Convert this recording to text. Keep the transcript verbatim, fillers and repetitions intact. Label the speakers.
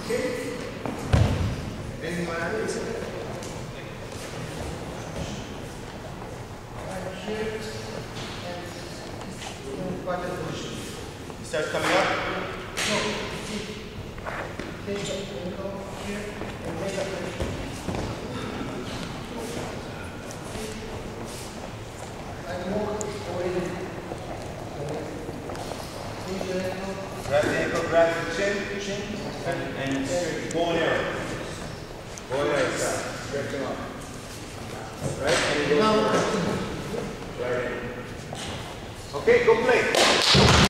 Speaker 1: Okay? And my is right here and button position.
Speaker 2: Start coming up.
Speaker 1: No, see, take the window here and make a position. I walk away.
Speaker 2: Grab the ankle, grab the chin, chin, and, and straight. Bow and arrow. Bow and arrow style. Stretch them up. Right? And you go. Right. Okay, go play.